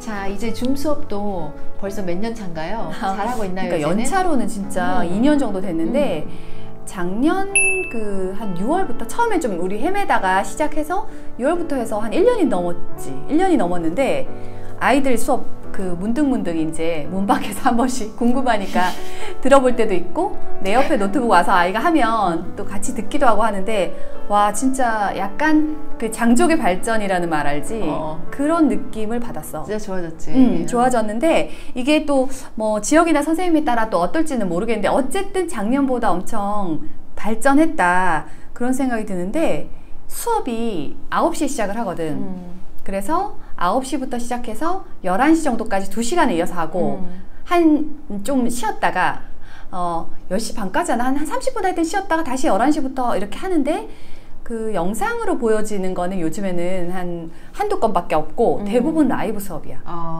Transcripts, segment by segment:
자, 이제 줌 수업도 벌써 몇 년 차인가요? 잘하고 있나요? 그러니까 이제는? 연차로는 진짜 2년 정도 됐는데 작년 한 6월부터 처음에 좀 우리 헤매다가 시작해서 6월부터 해서 한 1년이 넘었지. 1년이 넘었는데 아이들 수업 문득문득 이제 문 밖에서 한 번씩 궁금하니까 들어볼 때도 있고 내 옆에 노트북 와서 아이가 하면 또 같이 듣기도 하고 하는데 와 진짜 약간 장족의 발전이라는 말 알지? 그런 느낌을 받았어. 진짜 좋아졌지. 좋아졌는데 이게 또 뭐 지역이나 선생님에 따라 또 어떨지는 모르겠는데 어쨌든 작년보다 엄청 발전했다 그런 생각이 드는데 수업이 9시에 시작을 하거든. 그래서 9시부터 시작해서 11시 정도까지 2시간을 이어서 하고 좀 쉬었다가 10시 반까지 하나 한 30분 하여튼 쉬었다가 다시 11시부터 이렇게 하는데 그 영상으로 보여지는 거는 요즘에는 한두 건밖에 없고 대부분 라이브 수업이야.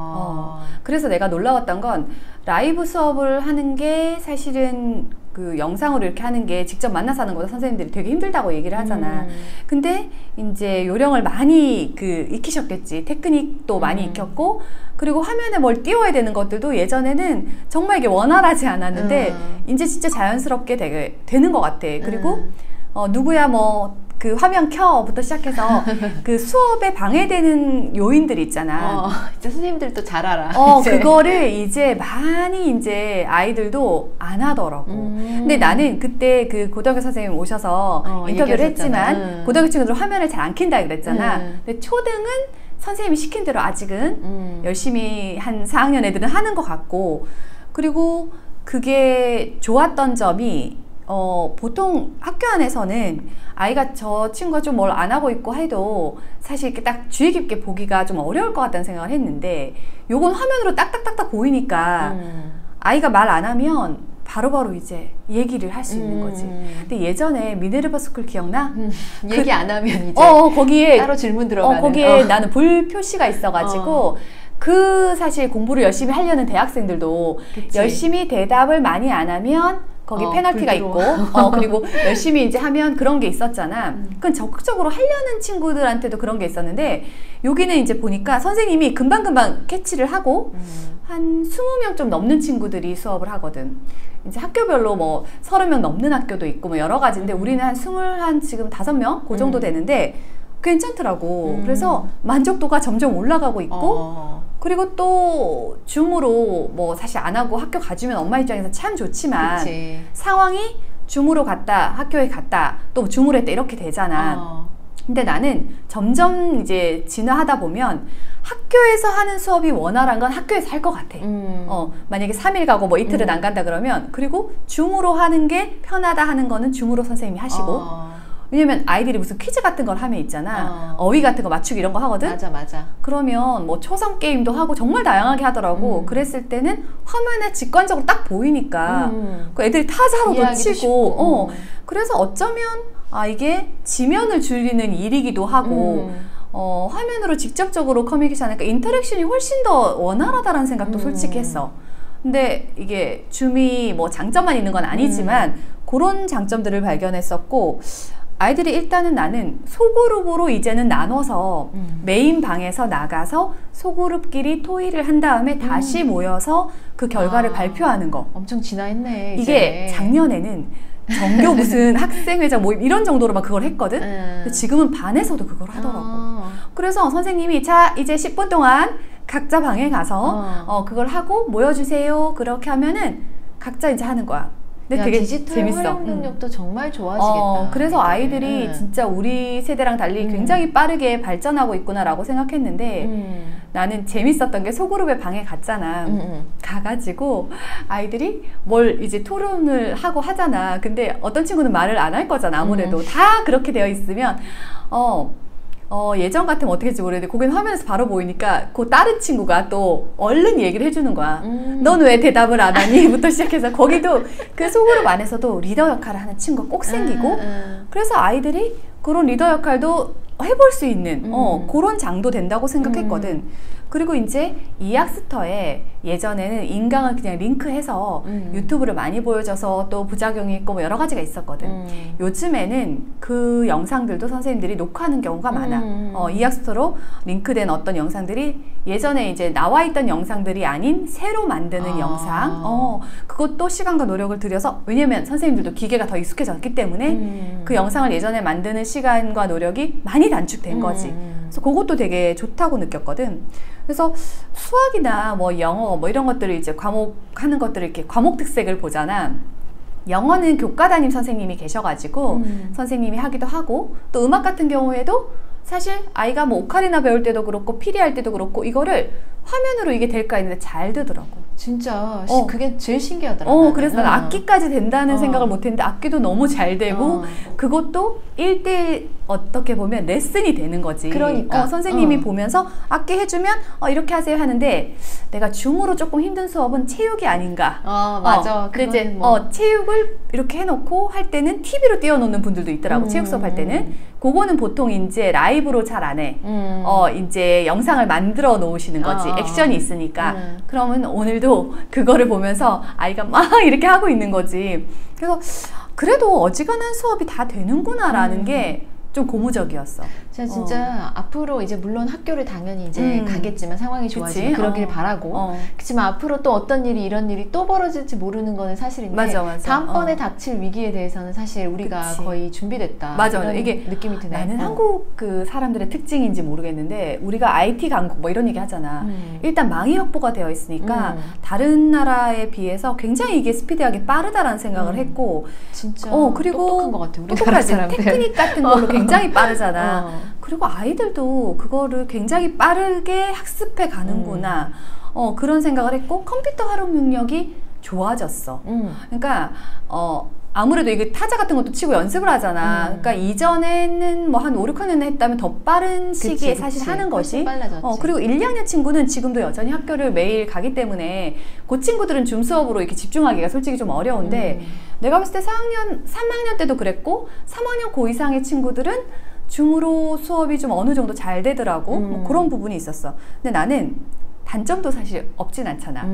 그래서 내가 놀라웠던 건 라이브 수업을 하는 게 사실은 그 영상으로 이렇게 하는 게 직접 만나서 하는 거보다 선생님들이 되게 힘들다고 얘기를 하잖아. 근데 이제 요령을 많이 익히셨겠지. 테크닉도 많이 익혔고 그리고 화면에 뭘 띄워야 되는 것들도 예전에는 정말 이게 원활하지 않았는데 이제 진짜 자연스럽게 되는 것 같아. 그리고 누구야 뭐 그 화면 켜부터 시작해서 그 수업에 방해되는 요인들이 있잖아. 이제 선생님들도 잘 알아. 그거를 이제 많이 이제 아이들도 안 하더라고. 근데 나는 그때 그 고등학교 선생님 오셔서 인터뷰를 했지만 고등학교 친구들 화면을 잘 안 킨다 그랬잖아. 근데 초등은 선생님이 시킨 대로 아직은 열심히 한 4학년 애들은 하는 것 같고 그리고 그게 좋았던 점이 보통 학교 안에서는 아이가 저 친구가 좀 뭘 안 하고 있고 해도 사실 이렇게 딱 주의 깊게 보기가 좀 어려울 것 같다는 생각을 했는데 요건 화면으로 딱딱딱딱 보이니까 아이가 말 안 하면 바로바로 이제 얘기를 할 수 있는 거지. 근데 예전에 미네르바 스쿨 기억나? 얘기 안 하면 이제 거기에 따로 질문 들어가는 거기에 나는 불 표시가 있어가지고 사실 공부를 열심히 하려는 대학생들도 그치. 열심히 대답을 많이 안 하면 거기 페널티가 있고 그리고 열심히 이제 하면 그런 게 있었잖아. 그건 적극적으로 하려는 친구들한테도 그런 게 있었는데 여기는 이제 보니까 선생님이 금방금방 캐치를 하고 한 20명 좀 넘는 친구들이 수업을 하거든. 이제 학교별로 뭐 30명 넘는 학교도 있고 뭐 여러 가지인데 우리는 한 지금 5명 그 정도 되는데 괜찮더라고. 그래서 만족도가 점점 올라가고 있고 그리고 또 줌으로 뭐 사실 안 하고 학교 가주면 엄마 입장에서 참 좋지만 그치. 상황이 줌으로 갔다 학교에 갔다 또 줌으로 했다 이렇게 되잖아. 근데 나는 점점 이제 진화하다 보면 학교에서 하는 수업이 원활한 건 학교에서 할 것 같아. 만약에 3일 가고 뭐 이틀은 안 간다 그러면 그리고 줌으로 하는 게 편하다 하는 거는 줌으로 선생님이 하시고 왜냐면 아이들이 무슨 퀴즈 같은 걸 하면 있잖아. 어휘 같은 거 맞추기 이런 거 하거든. 맞아. 그러면 뭐 초성 게임도 하고 정말 다양하게 하더라고. 그랬을 때는 화면에 직관적으로 딱 보이니까 그 애들이 타자로도 치고 그래서 어쩌면 이게 지면을 줄이는 일이기도 하고 화면으로 직접적으로 커뮤니케이션 하니까 인터랙션이 훨씬 더 원활하다라는 생각도 솔직히 했어. 근데 이게 줌이 뭐 장점만 있는 건 아니지만 그런 장점들을 발견했었고 아이들이 일단은 나는 소그룹으로 이제는 나눠서 메인 방에서 나가서 소그룹끼리 토의를 한 다음에 다시 모여서 그 결과를 발표하는 거. 엄청 진화했네. 이게 작년에는 전교 무슨 학생회장 모임 이런 정도로만 그걸 했거든. 근데 지금은 반에서도 그걸 하더라고. 그래서 선생님이 자 이제 10분 동안 각자 방에 가서 그걸 하고 모여주세요. 그렇게 하면은 각자 이제 하는 거야. 근데 되게 디지털 재밌어. 활용 능력도 정말 좋아지겠다. 그래서 아이들이 진짜 우리 세대랑 달리 굉장히 빠르게 발전하고 있구나라고 생각했는데 나는 재밌었던 게 소그룹의 방에 갔잖아. 가가지고 아이들이 뭘 이제 토론을 하고 하잖아. 근데 어떤 친구는 말을 안 할 거잖아. 아무래도 다 그렇게 되어 있으면 예전 같으면 어떻게 할지 모르겠는데 거기는 화면에서 바로 보이니까 그 다른 친구가 또 얼른 얘기를 해주는 거야. 넌 왜 대답을 안 하니? 부터 시작해서 거기도 그 소그룹 안에서도 리더 역할을 하는 친구가 꼭 생기고 그래서 아이들이 그런 리더 역할도 해볼 수 있는 그런 장도 된다고 생각했거든. 그리고 이제 이학스터에 예전에는 인강을 그냥 링크해서 유튜브를 많이 보여줘서 또 부작용이 있고 뭐 여러 가지가 있었거든. 요즘에는 그 영상들도 선생님들이 녹화하는 경우가 많아. 이학스터로 링크된 어떤 영상들이 예전에 이제 나와 있던 영상들이 아닌 새로 만드는 영상. 그것도 시간과 노력을 들여서, 왜냐면 선생님들도 기계가 더 익숙해졌기 때문에 그 영상을 예전에 만드는 시간과 노력이 많이 단축된 거지. 그래서 그것도 되게 좋다고 느꼈거든. 그래서 수학이나 뭐 영어 뭐 이런 것들을 이제 과목 하는 것들을 이렇게 과목 특색을 보잖아. 영어는 교과 담임 선생님이 계셔가지고 선생님이 하기도 하고, 또 음악 같은 경우에도 사실 아이가 뭐 오카리나 배울 때도 그렇고 피리 할 때도 그렇고 이거를 화면으로 이게 될까 했는데 잘 되더라고. 진짜 그게 제일 신기하더라고요. 그래서 난 악기까지 된다는 생각을 못했는데 악기도 너무 잘 되고 그것도 1대1 어떻게 보면 레슨이 되는 거지. 그러니까 선생님이 보면서 악기 해주면 이렇게 하세요 하는데, 내가 줌으로 조금 힘든 수업은 체육이 아닌가. 맞아. 근데 이제 뭐. 체육을 이렇게 해놓고 할 때는 TV로 띄워놓는 분들도 있더라고. 체육 수업 할 때는. 그거는 보통 이제 라이브로 잘 안 해. 이제 영상을 만들어 놓으시는 거지. 액션이 있으니까. 그러면 오늘도 그거를 보면서 아이가 막 이렇게 하고 있는 거지. 그래서 그래도 어지간한 수업이 다 되는구나라는 게 좀 고무적이었어. 제가 진짜 앞으로 이제 물론 학교를 당연히 이제 가겠지만 상황이 좋아지면 그러길 바라고. 그렇지만 앞으로 또 어떤 일이 이런 일이 또 벌어질지 모르는 거는 사실인데, 맞아. 다음번에 닥칠 위기에 대해서는 사실 우리가 거의 준비됐다. 맞아. 이게 느낌이 드네. 나는 한국 그 사람들의 특징인지 모르겠는데, 우리가 IT 강국 뭐 이런 얘기 하잖아. 일단 망이 확보가 되어 있으니까 다른 나라에 비해서 굉장히 이게 스피디하게 빠르다라는 생각을 했고, 진짜 그리고 똑똑한 것 같아. 우리나라 사람들. 테크닉 같은 걸로 굉장히 빠르잖아. 그리고 아이들도 그거를 굉장히 빠르게 학습해 가는구나. 그런 생각을 했고, 컴퓨터 활용 능력이 좋아졌어. 그러니까 아무래도 이게 타자 같은 것도 치고 연습을 하잖아. 그러니까 이전에는 뭐 한 5, 6학년 했다면 더 빠른 시기에 사실 하는 것이. 그리고 1, 2학년 친구는 지금도 여전히 학교를 매일 가기 때문에 그 친구들은 줌 수업으로 이렇게 집중하기가 솔직히 좀 어려운데, 내가 봤을 때 3학년 때도 그랬고 3학년 고 이상의 친구들은 줌으로 수업이 좀 어느 정도 잘 되더라고. 뭐 그런 부분이 있었어. 근데 나는 단점도 사실 없진 않잖아.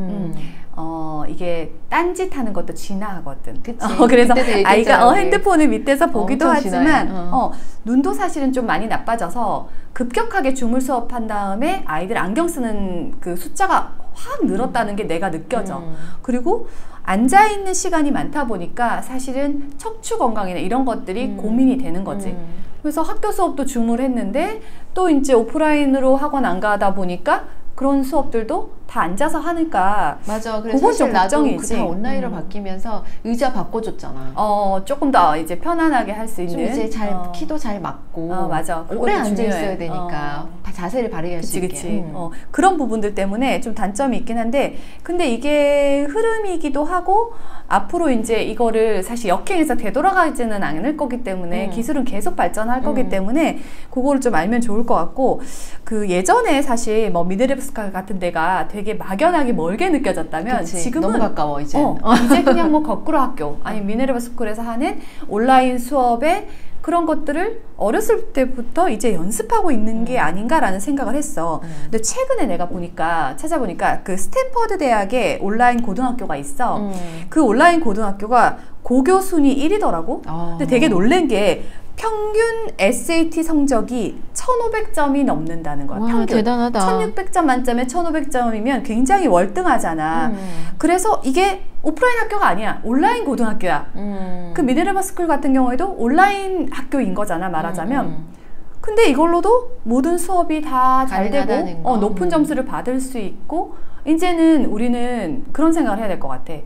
이게 딴짓 하는 것도 진화하거든. 그치. 그래서 아이가 핸드폰을 밑에서 보기도 하지만 눈도 사실은 좀 많이 나빠져서 급격하게 줌을 수업한 다음에 아이들 안경 쓰는 그 숫자가 확 늘었다는 게 내가 느껴져. 그리고 앉아있는 시간이 많다 보니까 사실은 척추 건강이나 이런 것들이 고민이 되는 거지. 그래서 학교 수업도 줌을 했는데 또 이제 오프라인으로 학원 안 가다 보니까 그런 수업들도 다 앉아서 하니까. 맞아. 그래서 사실 나도 다 온라인으로 바뀌면서 의자 바꿔줬잖아. 조금 더 이제 편안하게 할 수 있는. 좀 이제 키도 잘 맞고. 맞아. 오래 앉아 있어야 되니까 자세를 바르게 할 수 있게. 그치. 그런 부분들 때문에 좀 단점이 있긴 한데, 근데 이게 흐름이기도 하고 앞으로 이제 이거를 사실 역행해서 되돌아가지는 않을 거기 때문에 기술은 계속 발전할 거기 때문에 그거를 좀 알면 좋을 것 같고, 그 예전에 사실 뭐 미네르바스카 같은 데가 되게 막연하게 멀게 느껴졌다면, 그치. 지금은 너무 가까워 이제. 이제 그냥 뭐 거꾸로 학교 아니 미네르바 스쿨에서 하는 온라인 수업에 그런 것들을 어렸을 때부터 이제 연습하고 있는 게 아닌가라는 생각을 했어. 근데 최근에 내가 찾아보니까 그 스탠퍼드 대학에 온라인 고등학교가 있어. 그 온라인 고등학교가 고교 순위 1위더라고. 근데 되게 놀란 게 평균 SAT 성적이 1500점이 넘는다는 거야. 와, 평균. 대단하다. 1600점 만점에 1500점이면 굉장히 월등하잖아. 그래서 이게 오프라인 학교가 아니야. 온라인 고등학교야. 그 미네르바 스쿨 같은 경우에도 온라인 학교인 거잖아, 말하자면. 근데 이걸로도 모든 수업이 다 잘 되고 높은 점수를 받을 수 있고, 이제는 우리는 그런 생각을 해야 될 것 같아.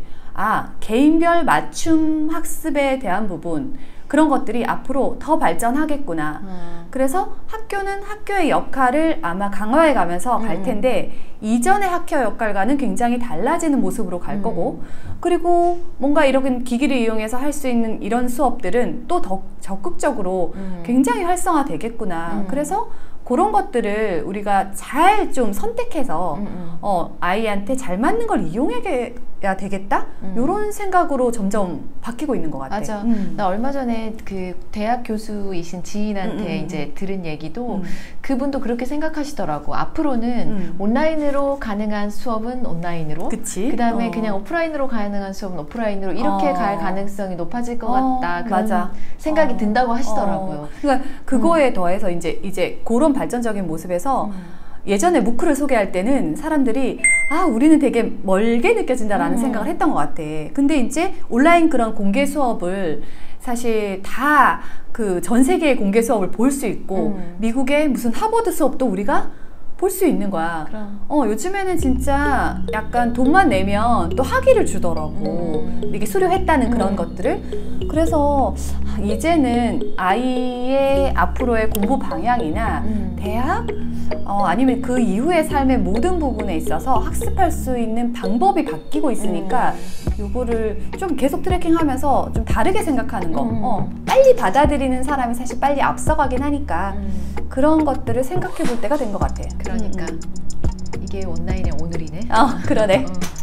개인별 맞춤 학습에 대한 부분, 그런 것들이 앞으로 더 발전하겠구나. 그래서 학교는 학교의 역할을 아마 강화해 가면서 갈 텐데, 이전의 학교 역할과는 굉장히 달라지는 모습으로 갈 거고, 그리고 뭔가 이런 기기를 이용해서 할 수 있는 이런 수업들은 또 더 적극적으로 굉장히 활성화되겠구나. 그래서 그런 것들을 우리가 잘 좀 선택해서 아이한테 잘 맞는 걸 이용해야 되겠다? 이런 생각으로 점점 바뀌고 있는 것 같아. 맞아. 나 얼마 전에 그 대학 교수이신 지인한테 이제 들은 얘기도 그분도 그렇게 생각하시더라고. 앞으로는 온라인으로 가능한 수업은 온라인으로, 그 다음에 그냥 오프라인으로 가능한 수업은 오프라인으로 이렇게 갈 가능성이 높아질 것 같다. 그런 맞아. 생각이 든다고 하시더라고요. 그러니까 그거에 더해서 이제 그런 발전적인 모습에서 예전에 무크를 소개할 때는 사람들이 우리는 되게 멀게 느껴진다라는 생각을 했던 것 같아. 근데 이제 온라인 그런 공개 수업을 사실 다 그 전 세계의 공개 수업을 볼 수 있고 미국의 무슨 하버드 수업도 우리가 볼 수 있는 거야. 요즘에는 진짜 약간 돈만 내면 또 학위를 주더라고. 이게 수료했다는 그런 것들을. 그래서 이제는 아이의 앞으로의 공부 방향이나 대학 아니면 그 이후의 삶의 모든 부분에 있어서 학습할 수 있는 방법이 바뀌고 있으니까 요거를 좀 계속 트래킹하면서 좀 다르게 생각하는 거. 빨리 받아들이는 사람이 사실 빨리 앞서가긴 하니까 그런 것들을 생각해 볼 때가 된 것 같아요. 그러니까 이게 온라인의 오늘이네. 그러네.